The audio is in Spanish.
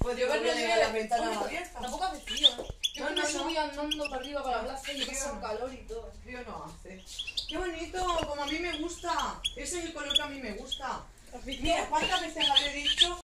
Pues yo verlo de las ventanas abiertas. Tampoco hace frío, ¿eh? Yo me subí andando para arriba para la plaza y he pasado calor y todo. Frío no hace. ¡Qué bonito! Como a mí me gusta. Ese es el color que a mí me gusta. Mira, ¿cuántas veces habré dicho